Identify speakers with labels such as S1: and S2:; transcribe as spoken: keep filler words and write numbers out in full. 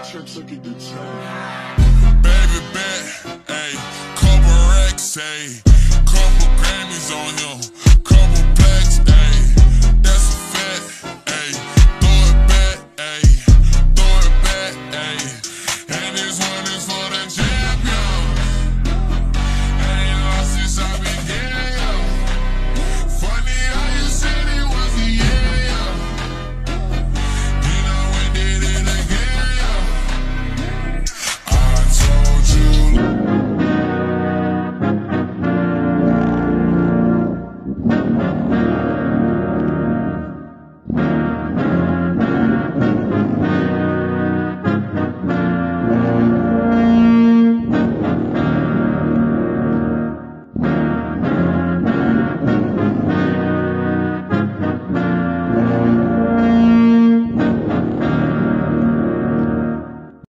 S1: Baby bet, ayy, couple racks, ayy, couple Grammys on him, couple plaques, ayy, that's a fact.